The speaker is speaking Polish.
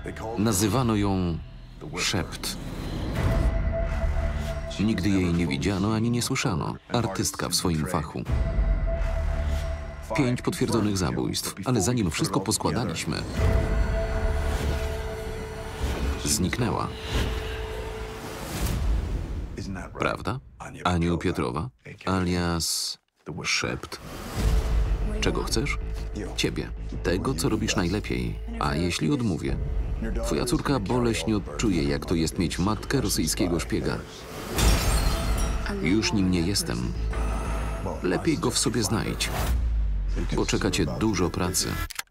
Nazywano ją Szept. Nigdy jej nie widziano ani nie słyszano. Artystka w swoim fachu. 5 potwierdzonych zabójstw, ale zanim wszystko poskładaliśmy, zniknęła. Prawda? Anioł Piotrowa, alias Szept. Czego chcesz? Ciebie. Tego, co robisz najlepiej. A jeśli odmówię? Twoja córka boleśnie odczuje, jak to jest mieć matkę rosyjskiego szpiega. Już nim nie jestem. Lepiej go w sobie znajdź, bo czeka cię dużo pracy.